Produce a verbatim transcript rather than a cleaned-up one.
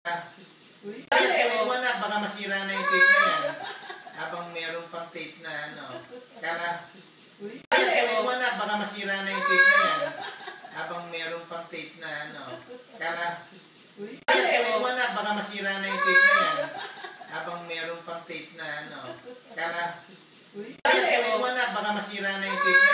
Kaya mo anak, baka masira na yung tape na yan. Habang meron pang tape na ano. Kaya Kaya mo anak, baka masira na yung tape na yan. Habang meron pang tape na ano. Kaya Kaya mo anak, baka masira na yung tape na yan. Habang meron pang tape na ano. Kaya Kaya mo anak, baka masira na yung tape na yan.